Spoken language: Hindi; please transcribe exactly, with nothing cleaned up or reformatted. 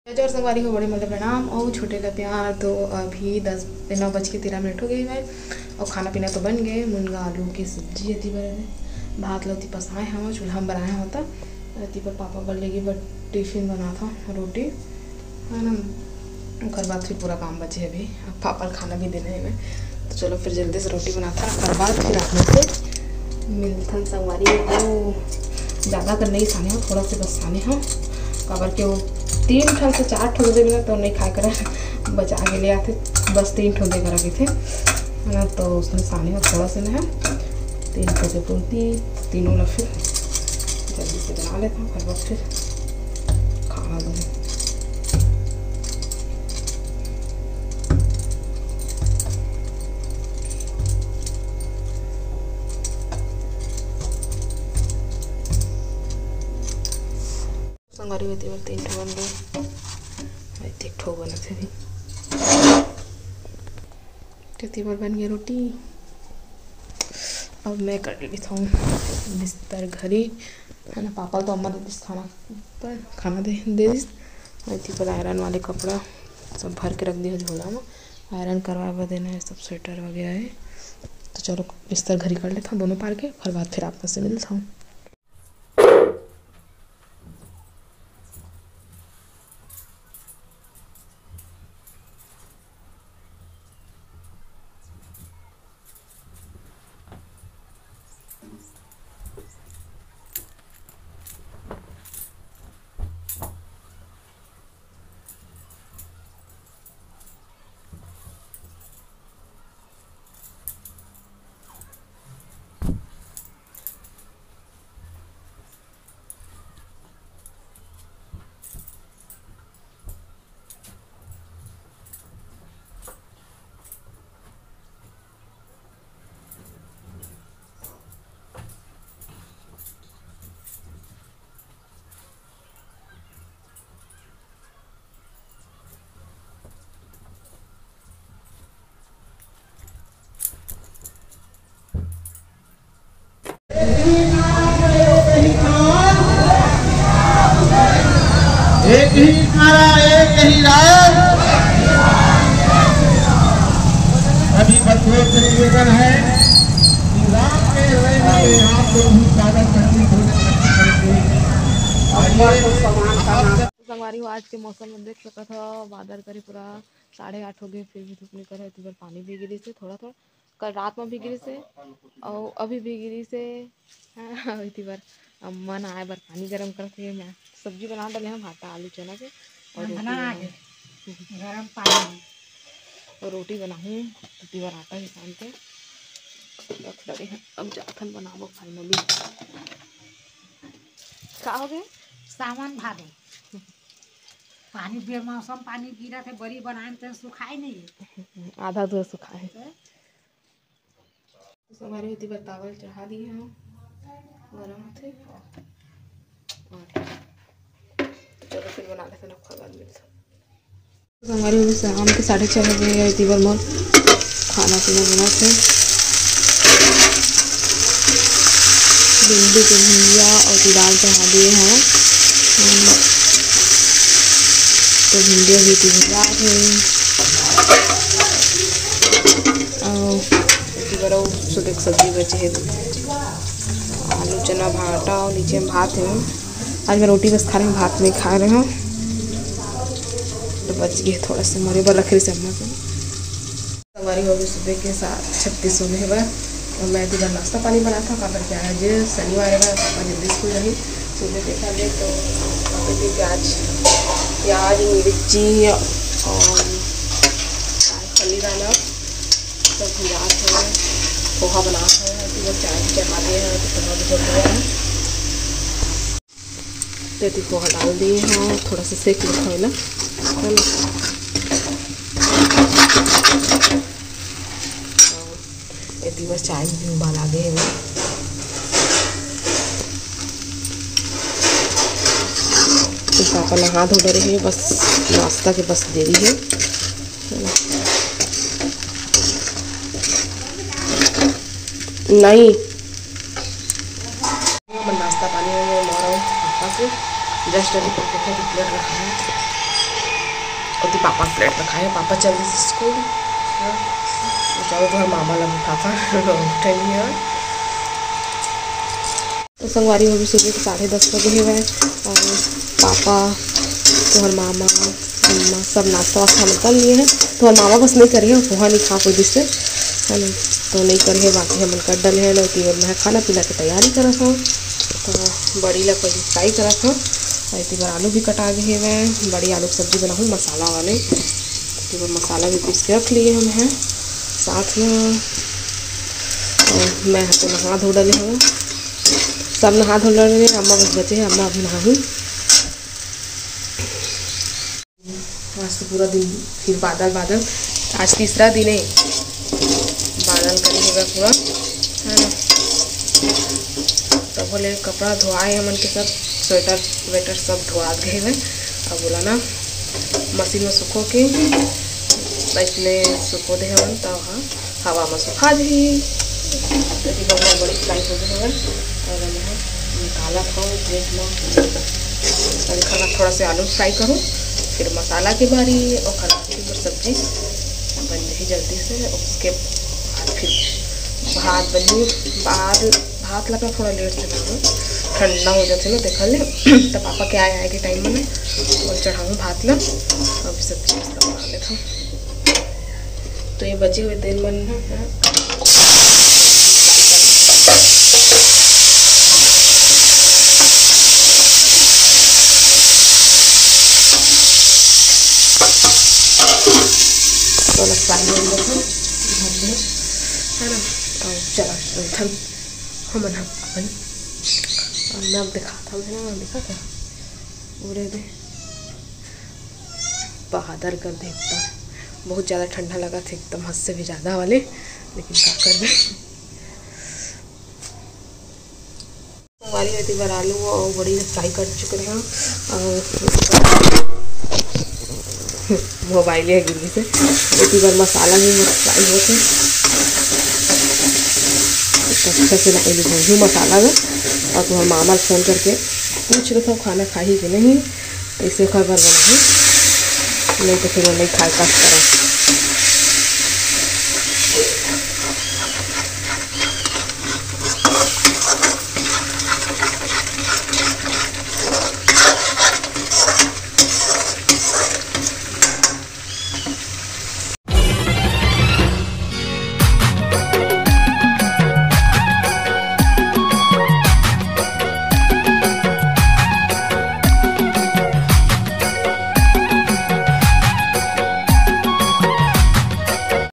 और संगवारी को बड़े मतलब प्रणाम और छोटे का प्यार। तो अभी दस नौ बज के तेरह मिनट हो गए है और खाना पीना तो बन गए। मुनगा आलू की सब्जी अति बने, भात लौती पसाए हम चूल्हा में बनाया होता अति पर पापा बल लेगी बट टिफिन बना था रोटी है ना। उसके बाद फिर पूरा काम बचे अभी, अब पापा खाना भी देने में तो चलो फिर जल्दी से रोटी बनाता है। उसके बाद फिर अपने से मिलथन संगवारी को ज़्यादा कर नहीं साने हो, थोड़ा से बस साने हो काबर के वो तीन ठन से चार ठो दे बिना तो नहीं खाए कर बचा के ले आते, बस तीन ठो दे कर रखे थे है ना। तो उसमें साने में थोड़ा सा ना है तीन ठो से पूर्ति तीनों ला फिर जल्दी से बना लेता हूँ, फिर बस फिर खाना दूँ। संगवारी होती है तीन ठो बन गए, एक ठो बना थे भी कितनी बार बन गई रोटी। अब मैं कर लेता हूँ बिस्तर घरी है ना। पापा तो अम्मा दे दिस खाना पर खाना दे दे दिस थी पर आयरन वाले कपड़ा सब भर के रख दिया झोला में, आयरन करवा देना है सब स्वेटर वगैरह है। तो चलो बिस्तर घरी कर लेता हूँ दोनों पार के, फिर बाद फिर आपस से मिलता हूँ। एक ही नारा एक ही राय, अभी बच्चों से निवेदन है कि राम के रहने में आप लोग भी ज्यादा तकलीफ होने। संगवारी हो आज के मौसम में देख सका था बादल करे पूरा साढ़े आठ हो गए फिर भी धूप निकल है। तो बार पानी भी गिरी से थोड़ा थोड़ा, कल रात में भी गिरी से और अभी भी गिरी से इतनी बार मन आए बार पानी गर्म करके मैं सब्जी बना डाले हम भाटा आलू चना के और रोटी गरम पानी और रोटी बनाऊँ इतनी बार आटा भी सान के रख डरे हैं। अब जाथन बनाबो फाइनली का हो गए सामान भादे पानी बेमौसम पानी गिरा थे बड़ी बनाए तो सुखाई नहीं, आधा तो सुखा है। तो हमारे होती बार तावल चढ़ा दिए हम गरम थे चलो फिर बना लेते ना बाद में। तो हमारे शाम के साढ़े छः बजे गए थी बार मोर खाना पीना बना थे भिंडी के भुजिया और दाल चढ़ा दिए हैं तो भिंडी भी भुजिया थे और सुबह सब्जी बचे है आलू चना भाटा और नीचे में भात है। आज मैं रोटी बस खा रही हूँ, भात में खा रहे हूँ तो बच गए थोड़ा सा मरे बार रख रही से अम्मा को। हमारी हो गई सुबह के साथ छत्तीस हो गए बार और मैं इधर नाश्ता पानी बना था काबर क्या है जो शनिवार है पापा जल्दी स्कूल रही सुबह देखा दे तो पापा की प्याज प्याज मिर्ची और फली दाना सब भुजा थे पोहा बना है तो चाय चढ़ा दिए हैं तो पोहा भी जल गया है तो पोहा डाल दिए हैं थोड़ा सा सेक लिखा है ना ये बस चाय भी उबाल आ गए हैं। तो पापा नहा धो रहे हैं बस नाश्ता के बस देरी है नहीं नाश्ता पानी में मारा हूँ पापा से जस्ट अभी प्लेट रखा है और पापा प्लेट में खाए। पापा चल रहे स्कूल, जाओ तो मामा लग पापा उठे नहीं है। तो संगवारी हो भी सुबह के साढ़े दस बजे है और पापा तो हर मामा मम्मा सब नाश्ता वास्ता हम कर लिए हैं। तो हर मामा बस नहीं करिए, पोहा नहीं खा कोई जिससे है ना, तो नहीं करिए। बाकी हम कर डल है लोग और मैं खाना पीना की तैयारी करा था। तो बड़ी ला पहले फ्राई करा था और इतनी बार आलू भी कटा गए मैं। बड़ी आलू की सब्जी बनाऊँ मसाला वाले, तो बार मसाला भी पीस के रख लिए हम हैं साथ में। और मैं तो नहा धो डले हूँ, सब नहा धो डले। अम्मा बस बचे हैं, अम्मा अभी नहाऊँ। आज तो पूरा दिन फिर बादल बादल, आज तीसरा दिन है बादल करेगा पूरा है ना। तो बोले कपड़ा धोआए हमन के सब, स्वेटर वेटर सब धोआ गए हैं। अब बोला ना मशीन में सुखो के इसने सुखो दे हमन, तब हाँ हवा में सुखा दी। बड़ी फ्राई हो गई है और मैं निकाला था प्लेट में। अभी खाना थोड़ा से आलू फ्राई करूँ, फिर मसाला की बारी और खराब सब्जी बन रही जल्दी से। उसके बाद फिर भात बनी। बाद भात लगा थोड़ा लेट से बनाऊँ, ठंडा हो जाते ना देखा ले। तो पापा के आए आए के टाइम में और चढ़ाऊँ भात ला, अभी सब्जी मस्त बना लेता हूँ। तो ये बचे हुए तेल मन फ्राई हो गया है ना। और चला थन हम अपन और मैं अब दिखा था ना, देखा था पूरे दे बहादुर कर दे एकदम। बहुत ज़्यादा ठंडा लगा था एकदम, हद से भी ज़्यादा वाले, लेकिन क्या कर रहे। हमारी रहती बार आलू और बड़ी फ्राई कर चुके हैं और मोबाइल है गिरी से। एक बार मसाला भी फ्राई होते अच्छा से पहले भूजू मसाला में। और तो हम मामा फ़ोन करके पूछ रहे थे खाना खाई कि नहीं, तो इसे खबर बना, नहीं तो फिर वो नहीं खाए का करें।